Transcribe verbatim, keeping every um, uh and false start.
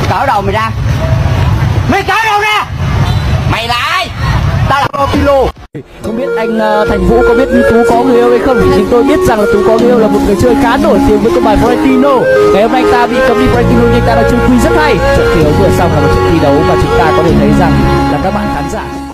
Cỡ đầu mày ra. Mày cỡ đầu ra. Mày là ai? Tao là Kilo. Không biết anh uh, Thành Vũ có biết Tú có người yêu hay không? Thì chúng tôi biết rằng là Tú có người yêu là một người chơi khá nổi tiếng với con bài Florentino. Ngày hôm nay anh ta bị cấm đi Florentino nhưng anh ta đã chơi quy rất hay. Trận thi đấu vừa xong là một trận thi đấu mà chúng ta có thể thấy rằng là các bạn khán giả